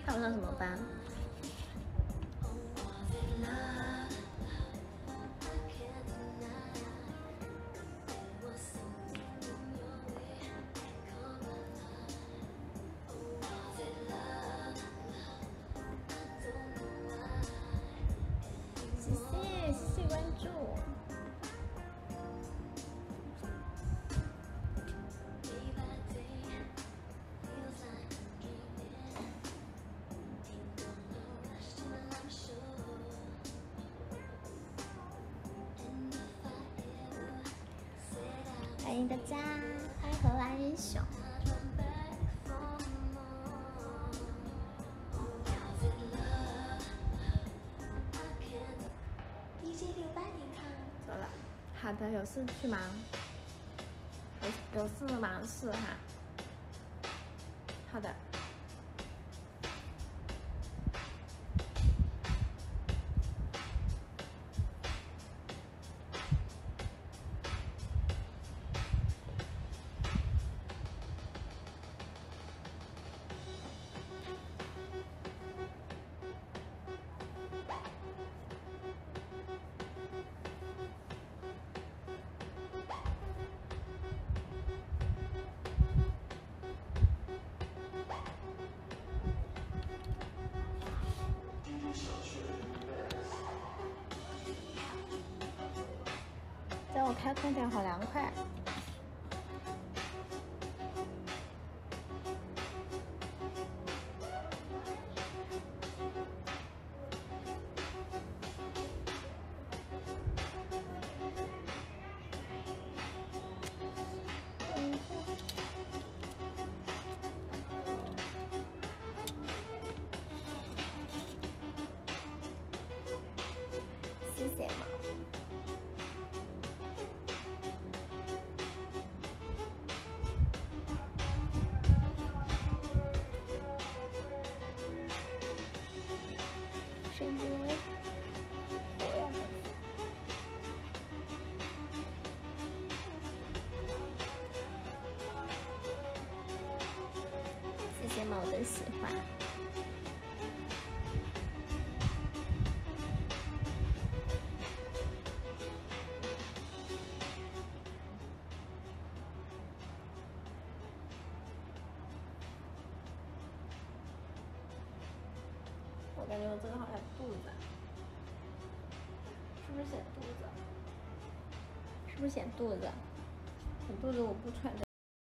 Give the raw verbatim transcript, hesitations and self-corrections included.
还有上什么班？谢谢谢谢关注。欢迎大家，欢迎荷兰英雄。走了，好的，有事去忙，有有事忙事哈。好的。在我开空调好凉快。谢谢嘛。谁觉得？谢谢猫的喜欢。我感觉我这个好像肚子，是不是显肚子？是不是显肚子？显肚子我不穿的。